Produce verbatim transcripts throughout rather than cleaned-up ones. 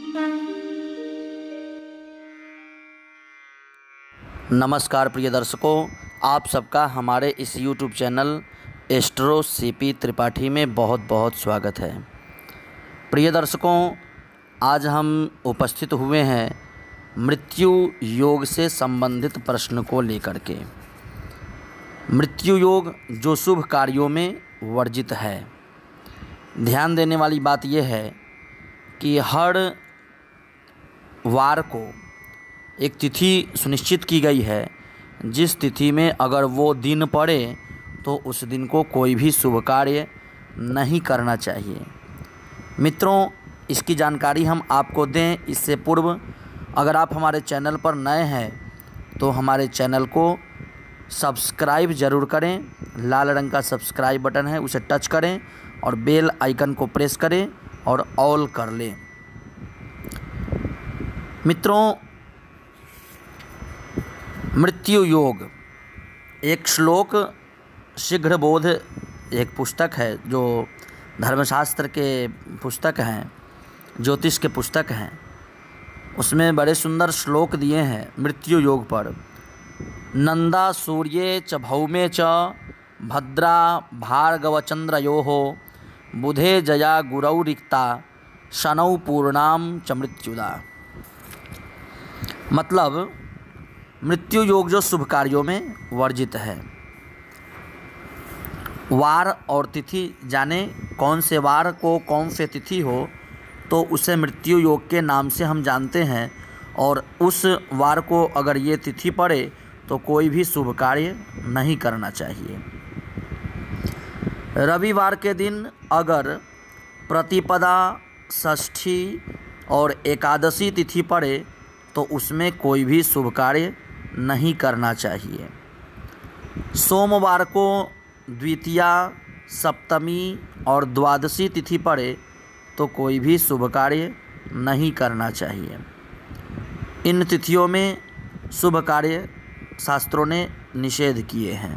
नमस्कार प्रिय दर्शकों, आप सबका हमारे इस YouTube channel Astro CP Tripathi में बहुत बहुत स्वागत है। प्रिय दर्शकों, आज हम उपस्थित हुए हैं मृत्यु योग से संबंधित प्रश्न को लेकर के। मृत्यु योग जो शुभ कार्यों में वर्जित है। ध्यान देने वाली बात यह है कि हर वार को एक तिथि सुनिश्चित की गई है, जिस तिथि में अगर वो दिन पड़े तो उस दिन को कोई भी शुभ कार्य नहीं करना चाहिए। मित्रों, इसकी जानकारी हम आपको दें इससे पूर्व अगर आप हमारे चैनल पर नए हैं तो हमारे चैनल को सब्सक्राइब ज़रूर करें। लाल रंग का सब्सक्राइब बटन है, उसे टच करें और बेल आइकन को प्रेस करें और ऑल कर लें। मित्रों, मृत्यु योग एक श्लोक शीघ्र बोध एक पुस्तक है जो धर्मशास्त्र के पुस्तक हैं, ज्योतिष के पुस्तक हैं। उसमें बड़े सुंदर श्लोक दिए हैं मृत्यु योग पर। नंदा सूर्ये च भौमे च भद्रा भार्गवचंद्रयोः बुधे जया गुरौ रिक्ता शनौ पूर्णाम च मृत्युदा। मतलब मृत्यु योग जो शुभ कार्यों में वर्जित है। वार और तिथि जाने कौन से वार को कौन से तिथि हो तो उसे मृत्यु योग के नाम से हम जानते हैं, और उस वार को अगर ये तिथि पड़े तो कोई भी शुभ कार्य नहीं करना चाहिए। रविवार के दिन अगर प्रतिपदा, षष्ठी और एकादशी तिथि पड़े तो उसमें कोई भी शुभ कार्य नहीं करना चाहिए। सोमवार को द्वितीया, सप्तमी और द्वादशी तिथि पड़े तो कोई भी शुभ कार्य नहीं करना चाहिए। इन तिथियों में शुभ कार्य शास्त्रों ने निषेध किए हैं।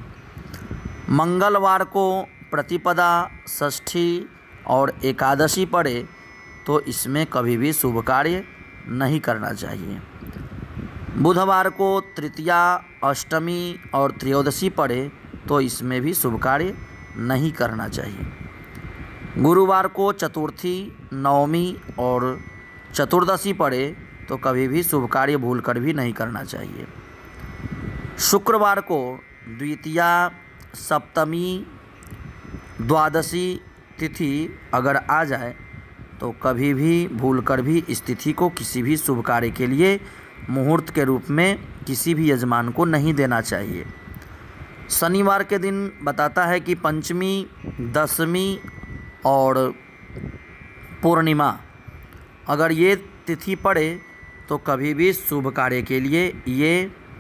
मंगलवार को प्रतिपदा, षष्ठी और एकादशी पड़े तो इसमें कभी भी शुभ कार्य नहीं करना चाहिए। बुधवार को तृतीया, अष्टमी और त्रयोदशी पड़े तो इसमें भी शुभ कार्य नहीं करना चाहिए। गुरुवार को चतुर्थी, नवमी और चतुर्दशी पड़े तो कभी भी शुभ कार्य भूलकर भी नहीं करना चाहिए। शुक्रवार को द्वितीया, सप्तमी, द्वादशी तिथि अगर आ जाए तो कभी भी भूलकर भी इस तिथि को किसी भी शुभ कार्य के लिए मुहूर्त के रूप में किसी भी यजमान को नहीं देना चाहिए। शनिवार के दिन बताता है कि पंचमी, दसवीं और पूर्णिमा अगर ये तिथि पड़े तो कभी भी शुभ कार्य के लिए ये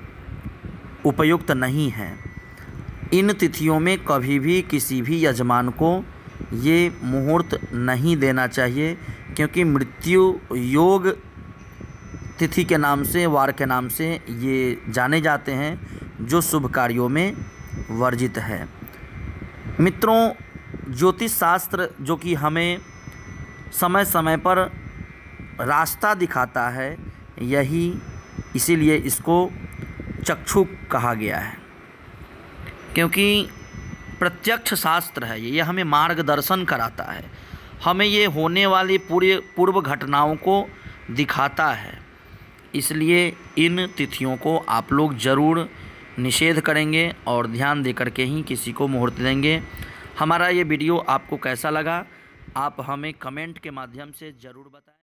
उपयुक्त नहीं है। इन तिथियों में कभी भी किसी भी यजमान को ये मुहूर्त नहीं देना चाहिए, क्योंकि मृत्यु योग तिथि के नाम से, वार के नाम से ये जाने जाते हैं जो शुभ कार्यों में वर्जित है। मित्रों, ज्योतिष शास्त्र जो कि हमें समय समय पर रास्ता दिखाता है, यही इसीलिए इसको चक्षु कहा गया है, क्योंकि प्रत्यक्ष शास्त्र है ये ये हमें मार्गदर्शन कराता है, हमें ये होने वाली पूरी पूर्व घटनाओं को दिखाता है। इसलिए इन तिथियों को आप लोग ज़रूर निषेध करेंगे और ध्यान दे कर के ही किसी को मुहूर्त देंगे। हमारा ये वीडियो आपको कैसा लगा आप हमें कमेंट के माध्यम से ज़रूर बताएं।